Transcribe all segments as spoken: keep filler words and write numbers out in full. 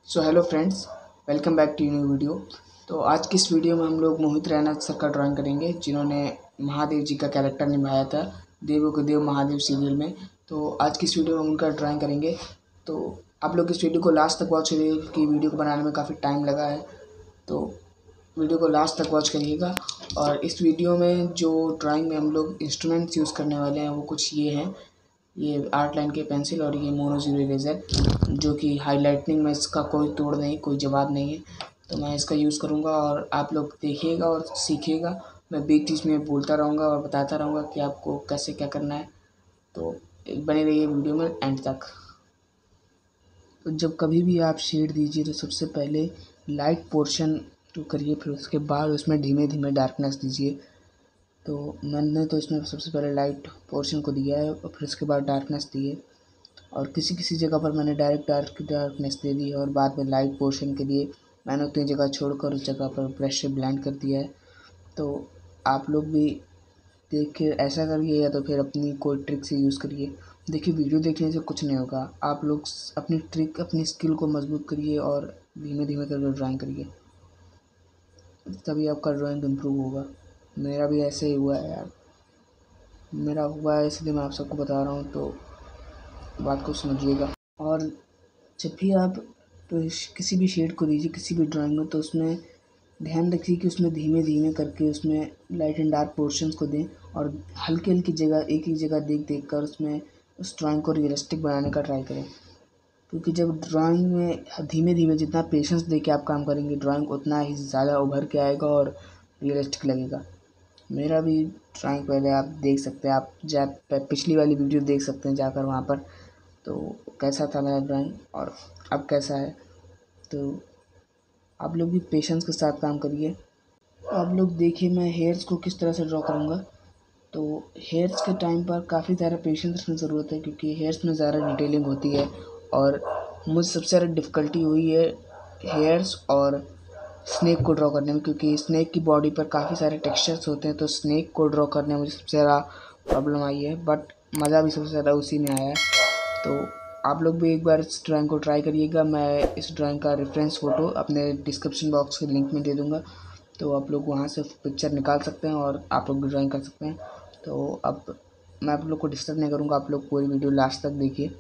So hello friends, welcome back to new video. तो आज की इस वीडियो में हम लोग मोहित रैना सर का ड्राइंग करेंगे, जिन्होंने महादेव जी का कैरेक्टर निभाया था देवों के देव महादेव सीरियल में। तो आज की इस वीडियो में उनका ड्राइंग करेंगे। तो आप लोग इस वीडियो को लास्ट तक वॉच करिए कि वीडियो को बनाने में काफ़ी टाइम लगा है, तो वीडियो को लास्ट तक वॉच करिएगा। और इस वीडियो में जो ड्राइंग में हम लोग इंस्ट्रूमेंट्स यूज़ करने वाले हैं वो कुछ ये हैं, ये आर्ट लाइन के पेंसिल और ये मोनो जीरो इरेजर, जो कि हाईलाइटनिंग में इसका कोई तोड़ नहीं, कोई जवाब नहीं है। तो मैं इसका यूज़ करूँगा और आप लोग देखिएगा और सीखिएगा। मैं बीच बीच में बोलता रहूँगा और बताता रहूँगा कि आपको कैसे क्या करना है। तो बने रहिए वीडियो में एंड तक। तो जब कभी भी आप शेड दीजिए तो सबसे पहले लाइट पोर्शन तो करिए, फिर उसके बाद उसमें धीमे धीमे डार्कनेस दीजिए। तो मैंने तो इसमें सबसे पहले लाइट पोर्शन को दिया है और फिर उसके बाद डार्कनेस दी है, और किसी किसी जगह पर मैंने डायरेक्ट डार्क डार्कनेस दे दी है और बाद में लाइट पोर्शन के लिए मैंने उतनी जगह छोड़कर उस जगह पर ब्रश से ब्लेंड कर दिया है। तो आप लोग भी देख के ऐसा करिए या तो फिर अपनी कोई ट्रिक से यूज़ करिए। देखिए, वीडियो देखने से कुछ नहीं होगा, आप लोग अपनी ट्रिक अपनी स्किल को मजबूत करिए और धीमे धीमे करके ड्राइंग करिए, तभी आपका ड्राइंग इम्प्रूव होगा। मेरा भी ऐसे ही हुआ है यार, मेरा हुआ है इसलिए मैं आप सबको बता रहा हूँ, तो बात को समझिएगा। और जब भी आप किसी भी शेड को दीजिए किसी भी ड्राइंग में, तो उसमें ध्यान रखिए कि उसमें धीमे धीमे करके उसमें लाइट एंड डार्क पोर्शंस को दें और हल्की हल्की जगह एक ही जगह देख देख कर उसमें उस ड्राइंग को रियलिस्टिक बनाने का ट्राई करें। क्योंकि जब ड्राइंग में धीमे धीमे जितना पेशेंस दे के आप काम करेंगे, ड्राइंग उतना ही ज़्यादा उभर के आएगा और रियलिस्टिक लगेगा। मेरा भी ड्राइंग पहले आप देख सकते हैं, आप जा पिछली वाली वीडियो देख सकते हैं जाकर वहाँ पर, तो कैसा था मेरा ड्राइंग और अब कैसा है। तो आप लोग भी पेशेंस के साथ काम करिए। आप लोग देखिए मैं हेयर्स को किस तरह से ड्रॉ करूँगा। तो हेयर्स के टाइम पर काफ़ी ज़्यादा पेशेंस की ज़रूरत है, क्योंकि हेयर्स में ज़्यादा डिटेलिंग होती है और मुझे सबसे ज़्यादा डिफ़िकल्टी हुई है हेयर्स और स्नेक को ड्रॉ करने में, क्योंकि स्नेक की बॉडी पर काफ़ी सारे टेक्सचर्स होते हैं। तो स्नेक को ड्रॉ करने में मुझे सबसे ज़्यादा प्रॉब्लम आई है, बट मज़ा भी सबसे ज़्यादा उसी में आया है। तो आप लोग भी एक बार इस ड्राइंग को ट्राई करिएगा। मैं इस ड्राइंग का रेफरेंस फ़ोटो अपने डिस्क्रिप्शन बॉक्स के लिंक में दे दूँगा, तो आप लोग वहाँ से पिक्चर निकाल सकते हैं और आप लोग भी ड्राइंग कर सकते हैं। तो अब मैं आप लोग को डिस्टर्ब नहीं करूँगा, आप लोग पूरी वीडियो लास्ट तक देखिए।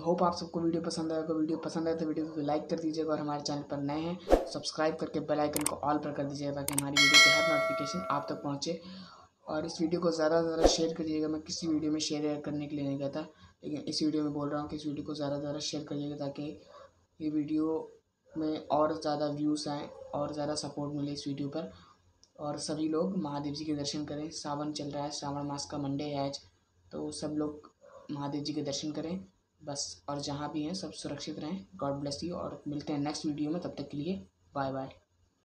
होप आप सबको वीडियो पसंद आएगा। वीडियो पसंद आए तो वीडियो को लाइक कर दीजिएगा और हमारे चैनल पर नए हैं सब्सक्राइब करके बेल आइकन को ऑल पर कर दीजिएगा ताकि हमारी वीडियो की हर नोटिफिकेशन आप तक पहुँचे। और इस वीडियो को ज़्यादा से ज़्यादा शेयर करिएगा। मैं किसी वीडियो में शेयर करने के लिए नहीं कहता, लेकिन इस वीडियो में बोल रहा हूँ कि इस वीडियो को ज़्यादा से ज़्यादा शेयर करिएगा ताकि ये वीडियो में और ज़्यादा व्यूज़ आएँ और ज़्यादा सपोर्ट मिले इस वीडियो पर, और सभी लोग महादेव जी के दर्शन करें। सावन चल रहा है, श्रावण मास का मंडे है आज, तो सब लोग महादेव जी के दर्शन करें बस। और जहाँ भी हैं सब सुरक्षित रहें। गॉड ब्लेस यू और मिलते हैं नेक्स्ट वीडियो में। तब तक के लिए बाय बाय।